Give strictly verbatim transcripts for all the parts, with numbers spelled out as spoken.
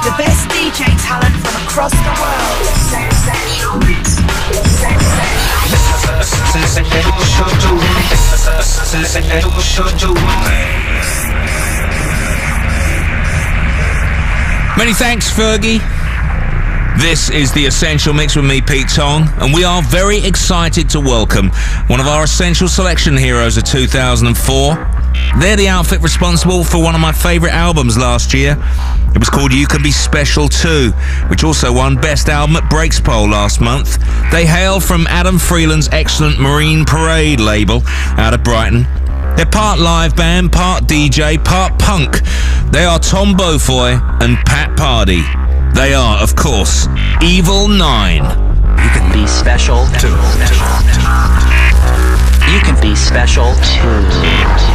The best D J talent from across the world. Essential Mix. Many thanks, Fergie. This is the Essential Mix with me, Pete Tong, and we are very excited to welcome one of our Essential Selection heroes of two thousand four. They're the outfit responsible for one of my favourite albums last year. It was called You Can Be Special Too, which also won Best Album at Breaks Poll last month. They hail from Adam Freeland's excellent Marine Parade label out of Brighton. They're part live band, part D J, part punk. They are Tom Beaufoy and Pat Pardy. They are, of course, Evil Nine. You can be special too. You can be special too.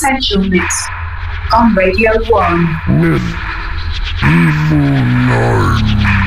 Essential Mix on Radio one. With Emo Nine.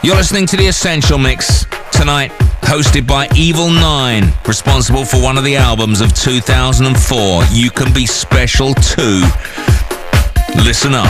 You're listening to The Essential Mix tonight, hosted by Evil Nine, responsible for one of the albums of two thousand four, You Can Be Special Too. Listen up.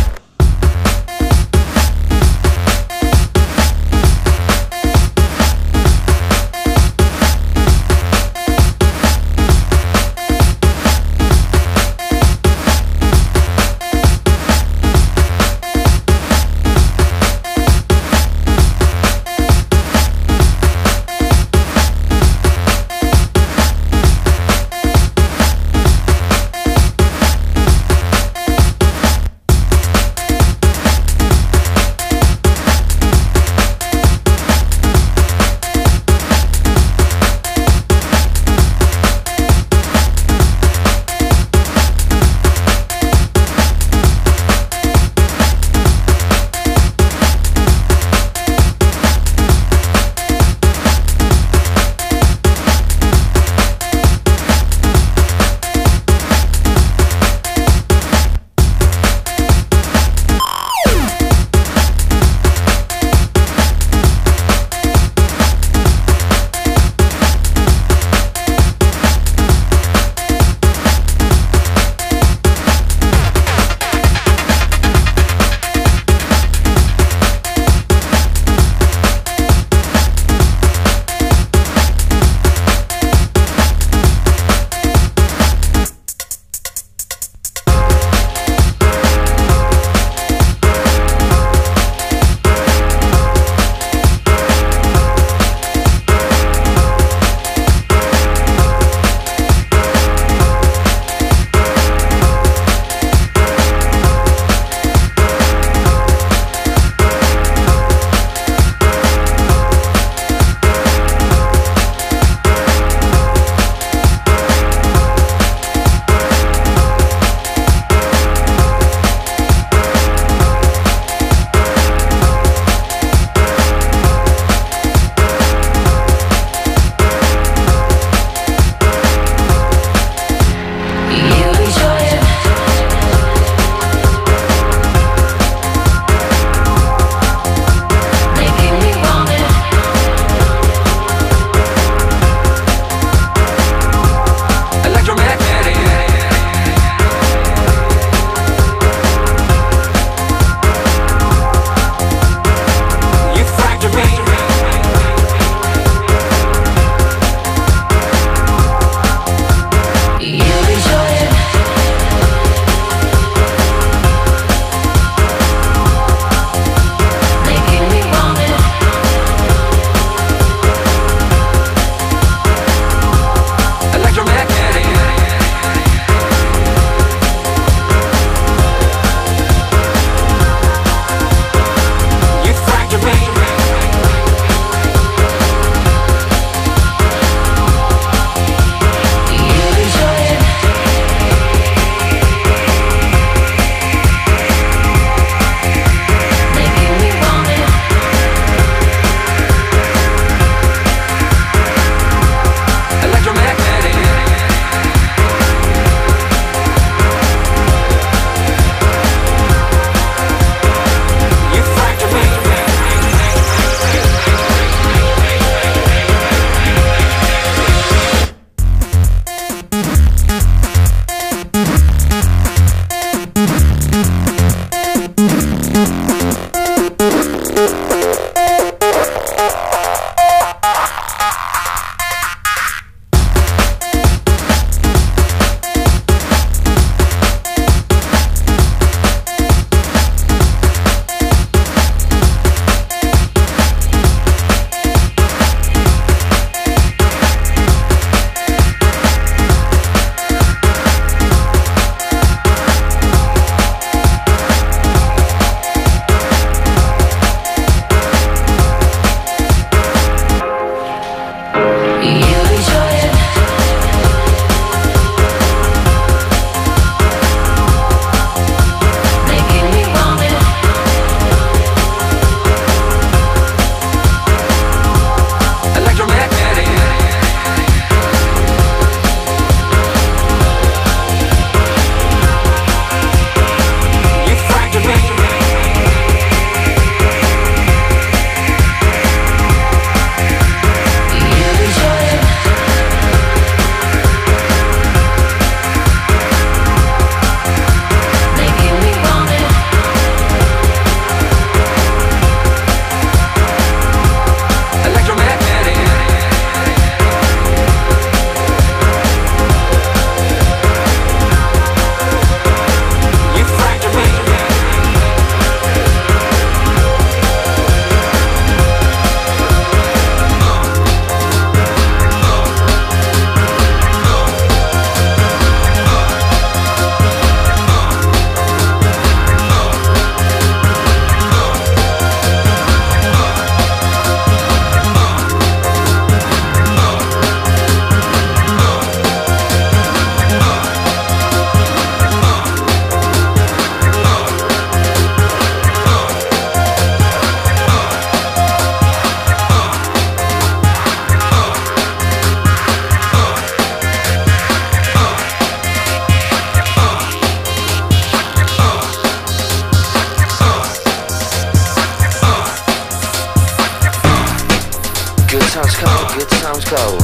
Good times come, good times go.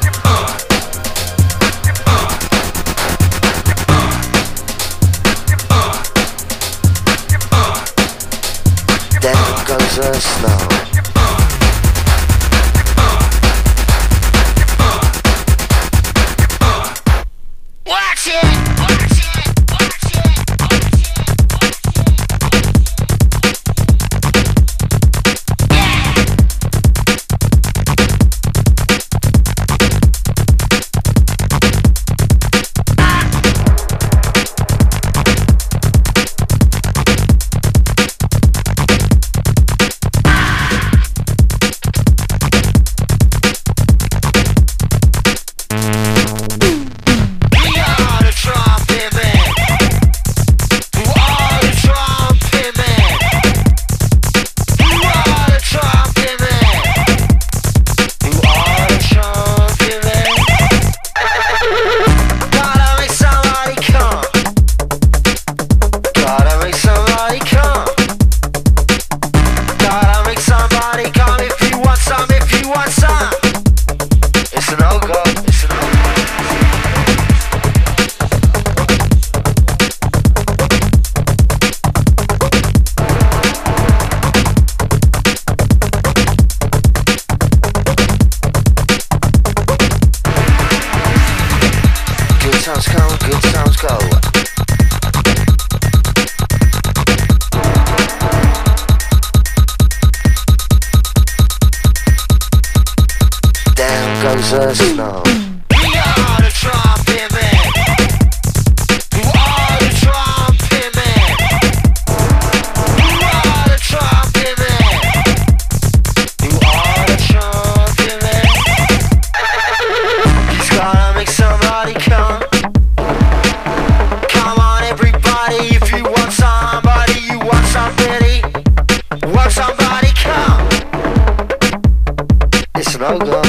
Down goes the snow. Watch it! Watch it! Watch it! Watch it! Yeah! Us know. We are the trumpet men. You are the trumpet men. You are the trumpet men. You are the trumpet men. He's gotta make somebody come. Come on, everybody. If you want somebody, you want somebody. Want somebody, come. It's no go.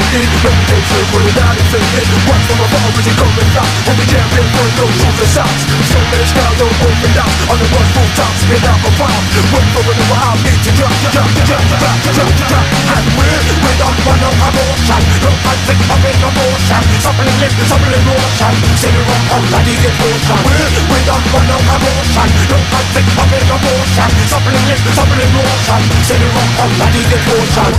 it, reputation for the not inflated. Watch from afar as it coming out. On the champion for no truth and sounds. So many styles don't open out. On the one full top, spin out a pound. Wait for another hour, need to drop, drop, drop, drop, drop, drop. And we're, we don't want no emotion. No, I think I'm in emotion. Something live, something in motion. Sing it wrong, all I need is motion. We're, we don't want no emotion. No, I think I'm in emotion. Something live, something in motion. Sing it wrong, all I need is motion.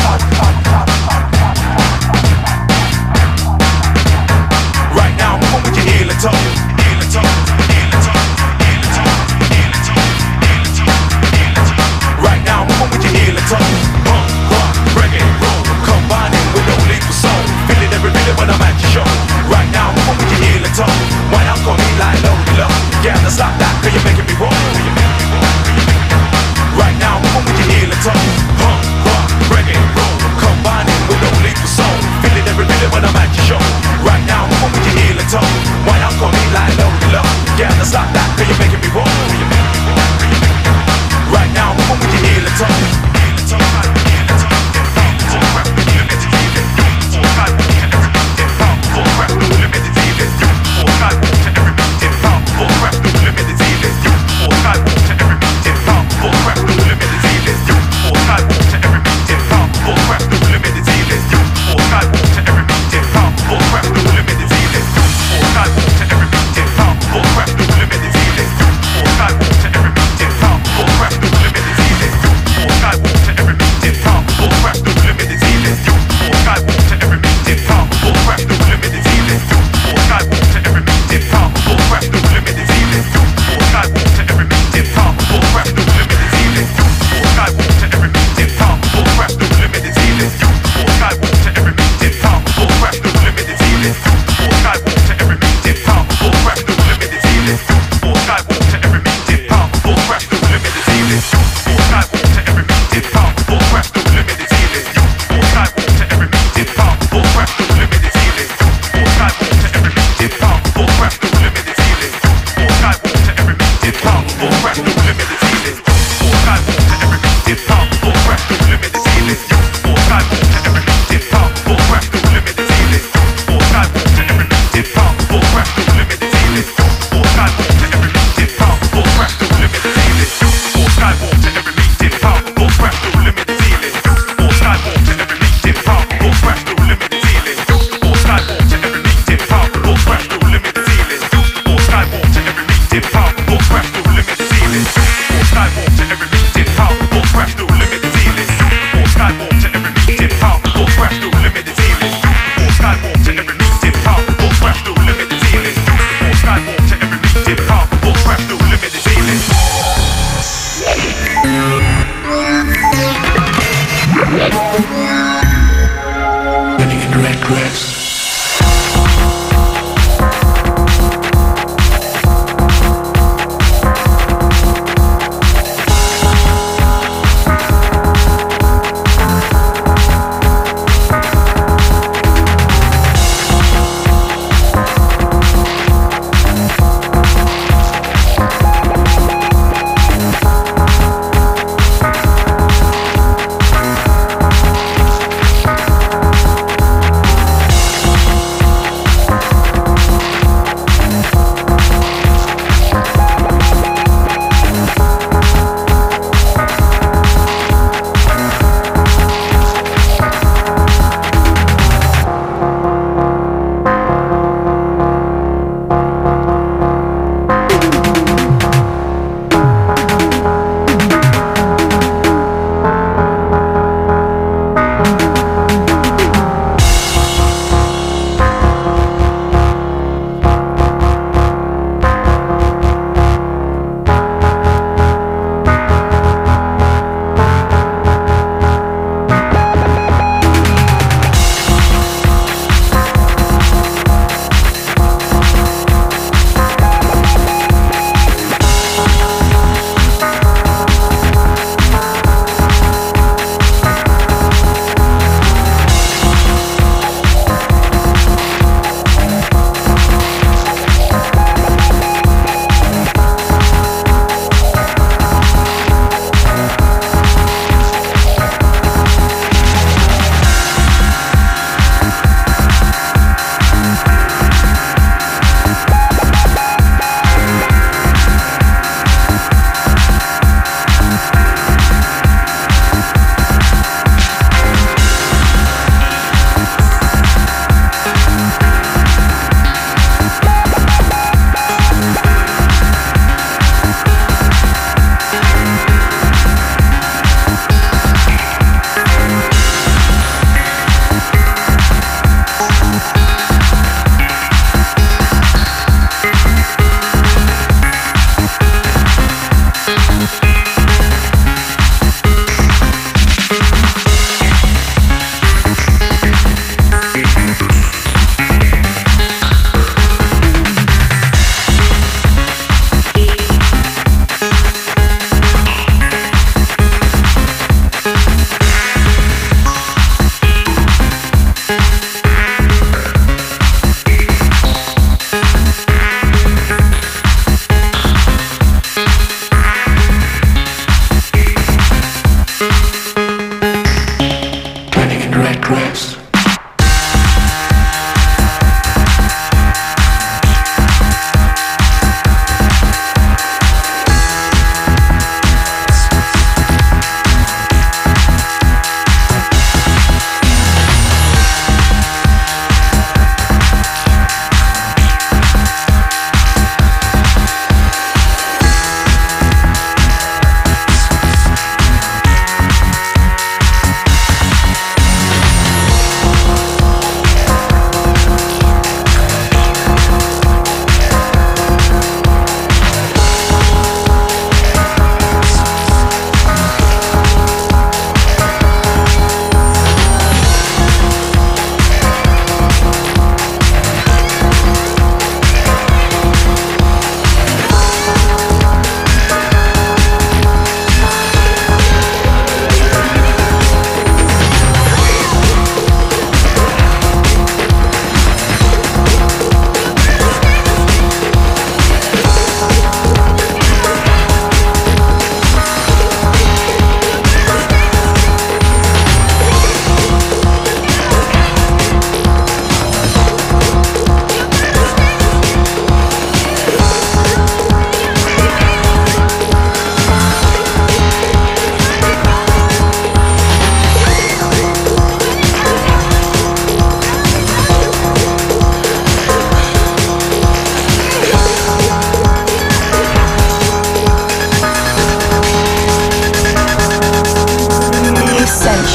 Right now, I'm with your heel and toe, heel and toe, heel and toe, heel and toe, heel and toe, heel and toe, heel and toe. Right now, I'm with your heel and toe. Punk, rock, reggae, roll, combining with no lethal soul. Feeling every minute when I'm at your show. Right now, I'm with your heel and toe. Why I'm gonna be like low, low. Yeah, let's stop that, cause you're making me roll. Right now, I'm with your heel and toe. Punk, rock, reggae, roll, combining with no lethal soul. Feeling every minute when I'm at your show. Right now, I'm with your heel and toe. Why I'm gonna be like low, low. Yeah, let's stop that, cause you're making me roll. Right now, I'm with your heel and toe. Heel and toe, heel and toe. Full rap, limited evening. Full sky walk to every pound. Full rap, limited evening. Full sky walk to every beat pound. Full rap, limited evening. Full sky walk to every beat pound. Full rap, limited evening. Full sky walk to every beat pound. Full rap, limited evening. Full sky walk to every beat pound. Full rap, limited evening. Full sky walk to every beat pound. Full rap, limited evening. Full sky walk to every beat pound. Full rap, limited evening. Full sky walk to every beat pound. Full rap, limited evening. Full sky walk to every beat pound. Full rap, limited evening. Full sky walk to every beat pound. Full rap, limited evening. Full sky walk to every beat pound. Full rap, limited evening. Full sky walk to every beat pound. Full rap, limited evening. Full sky walk to every beat pound. Full rap, limited evening. Full sky walk to every beat pound. Full rap, limited evening. Full sky walk to every beat pound. Full rap, limited evening. Full sky walk to every beat pound. Full rap, limited evening. Full sky walk to every beat pound. Full rap, limited evening. Full sky walk to every beat pound. Full rap, limited evening. Full sky walk to every beat pound. Full rap, limited evening. Full sky walk to every beat pound. Full rap, limited evening. Full sky walk to every beat pound. Full rap, limited evening. Full sky walk to every beat pound. Full rap, limited evening. Full sky walk to every beat pound. Full rap, limited evening. Full sky walk to every beat pound. Full rap, limited evening. Full sky walk to every beat pound. Full rap, limited evening. Full sky walk to every beat pound. Full rap, limited evening. Full sky walk to every beat pound. Full rap, limited evening. Full sky walk to every beat pound. Full rap, limited evening. Full sky walk to every beat pound. Full rap, limited evening. Full sky walk to every beat pound. Full rap, limited evening. Full sky walk to every beat pound. Full rap, limited evening. Living in regrets.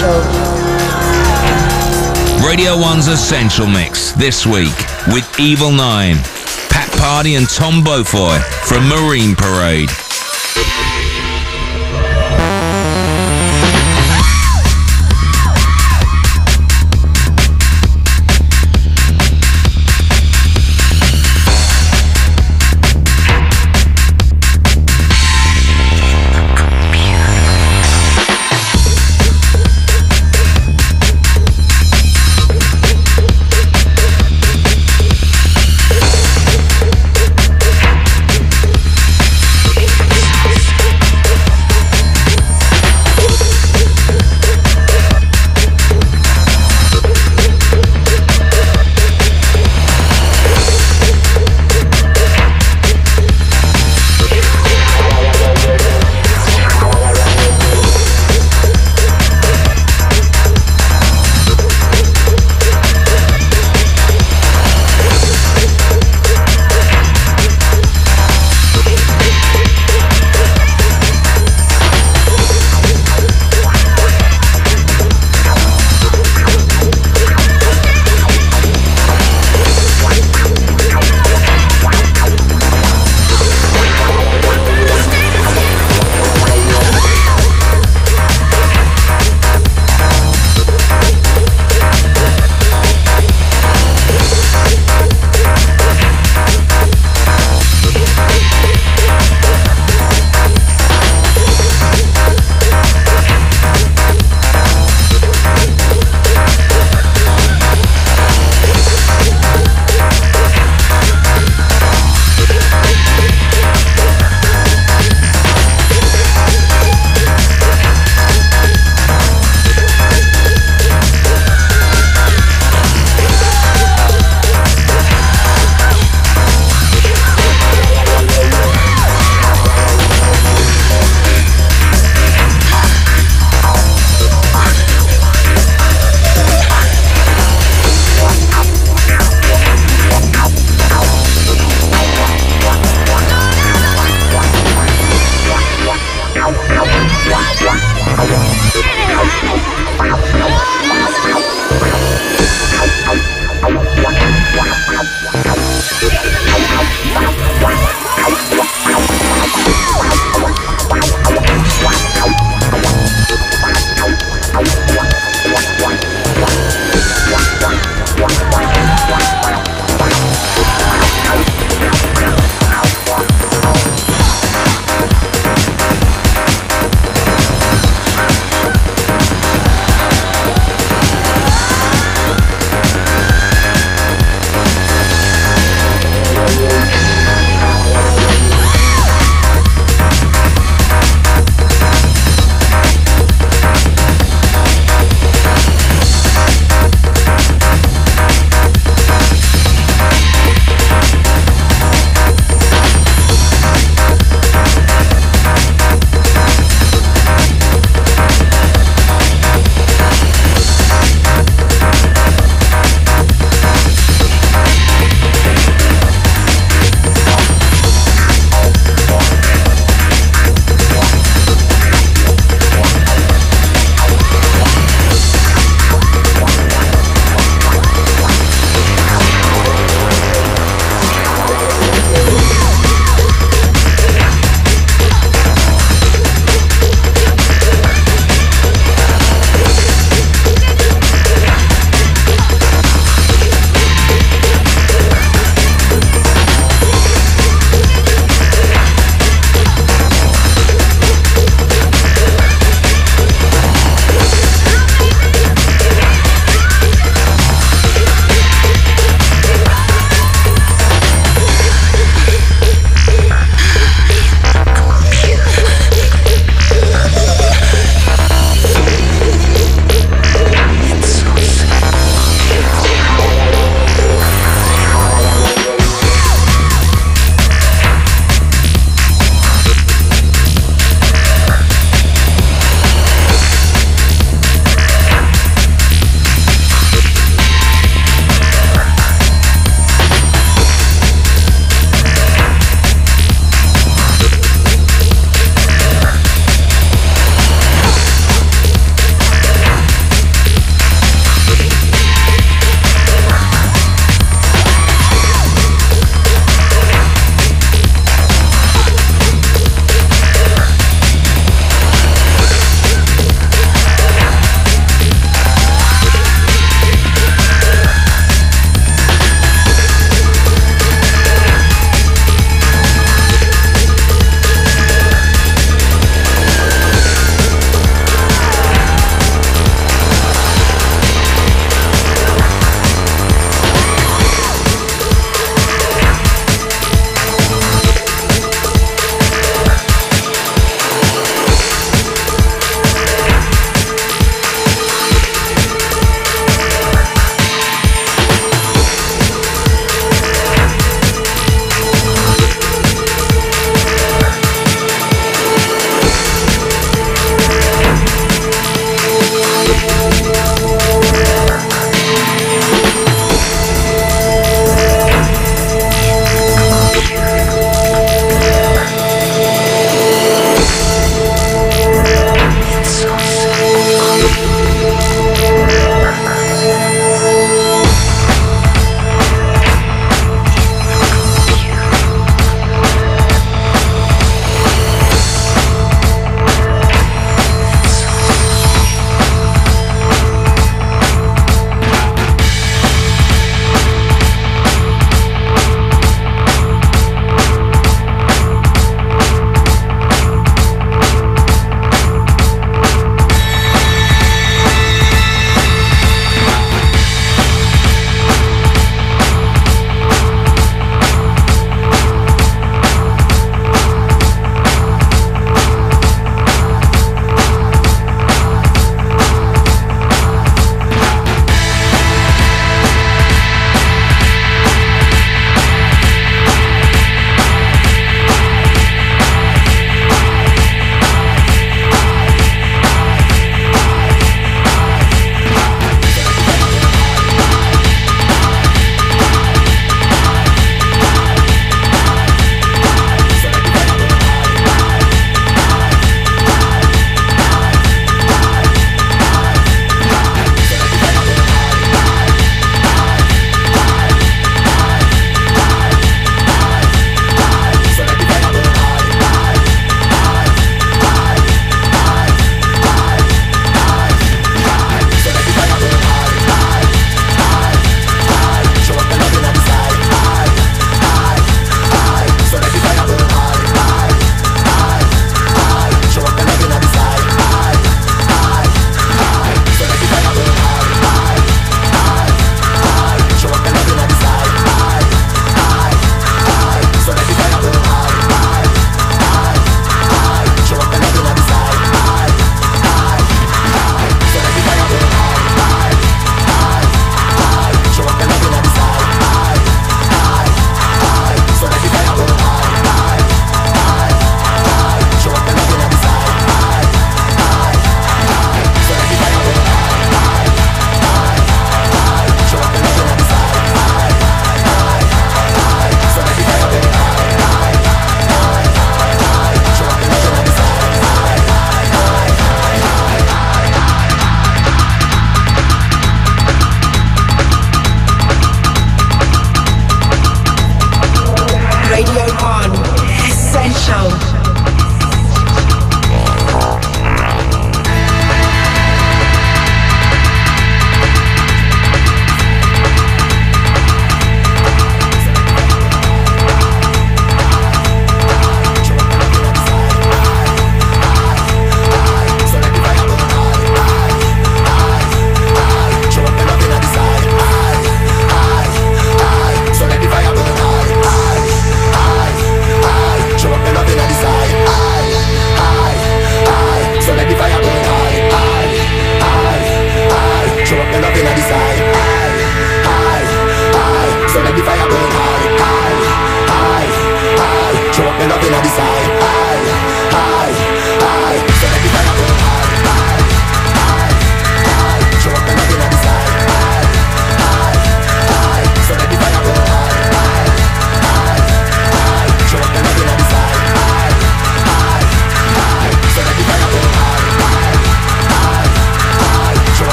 Essential. Radio one's Essential Mix this week with Evil Nine, Pat Party and Tom Beaufoy from Marine Parade.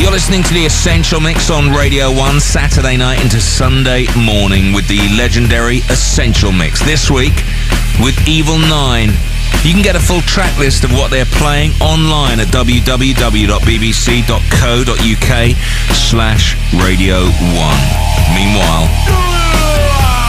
You're listening to the Essential Mix on Radio one, Saturday night into Sunday morning with the legendary Essential Mix. This week with Evil Nine. You can get a full track list of what they're playing online at w w w dot b b c dot co dot u k slash radio one. Meanwhile...